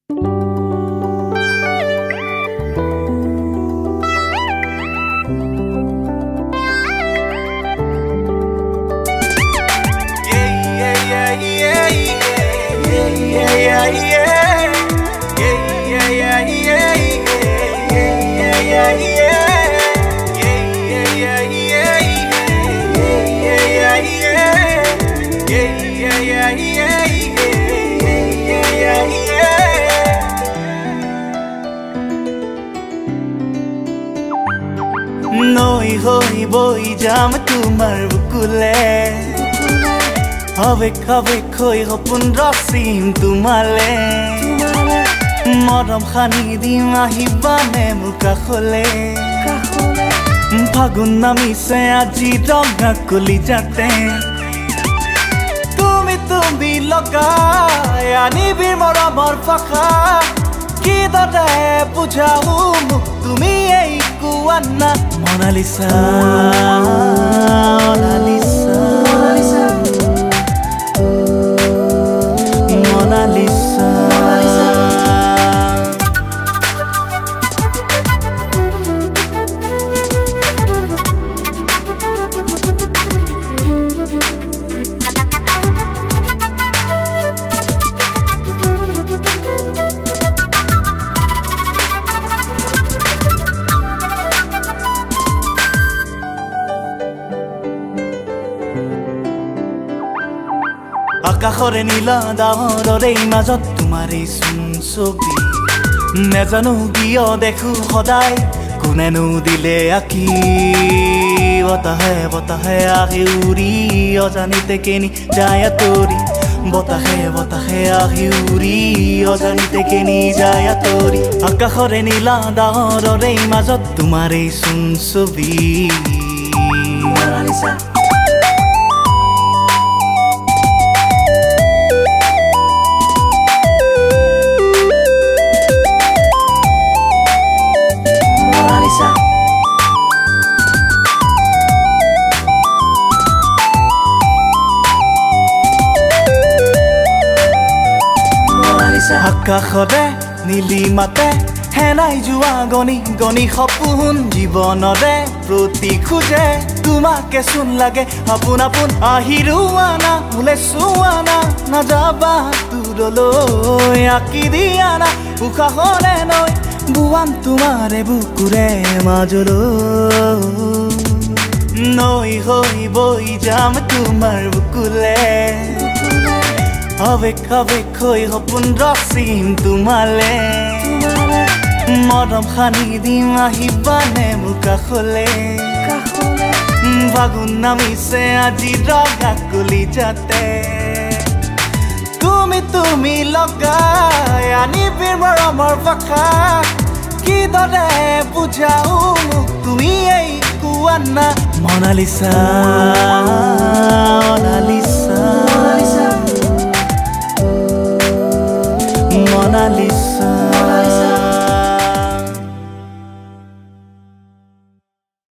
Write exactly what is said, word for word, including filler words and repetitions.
নৈ হৈ বৈ যাম তোমাৰ বুকুলে আৱেগ আৱেগ হৈ সপোন ৰচিম তোমালে মৰম খানি দিম আহিবানে মোৰ কাষলে ফাগুন নামিছে আজি ৰঙা কলিজাতে তুমি তুমি লগাই আনিবি মৰমৰ পাখা কিদৰে বুজাও মোক তুমি এই কোৱানা মনালিসা মনালিসা মনালিসা আকাশৰে নীলা ডাৱৰৰে মাজত তোমাৰে চুন ছবি নেজানো কিয় দেখো সদায় কোনেনো দিলে আঁকি বতাহে বতাহে আহি উৰি অজানিতে কেনি যায় আঁতৰি বতাহে বতাহে আহি উৰি অজানিতে কেনি যায় আঁতৰি আকাশৰে নীলা ডাৱৰৰে মাজত তোমাৰে চুন ছবি মনালিসা আকাশৰে নীলিমাতে হেনাই যোৱা গণি গণি সপোন জীৱনৰে প্ৰতি খোজে তোমাকে চোন লাগে আপোন আপোন আহি ৰুৱানা মোলে চুৱানা নাযাবা দূৰলৈ আঁকি দিয়ানা উশাহৰে নৈ বুৱাম তোমাৰে বুকুৰে মাজলৈ নৈ হৈ বৈ যাম তোমাৰ বুকুলে আৱেগ আৱেগ হৈ সপোন ৰচিম তোমালে মৰম খানি দিম আহিবানে মোৰ কাষলে ফাগুন নামিছে আজি ৰঙা কলিজাতে তুমি তুমি লগাই আনিবি মৰমৰ পাখা কিদৰে বুজাও মোক তুমি এই কোৱানা মনালিসা মনালিসা Mona Lisa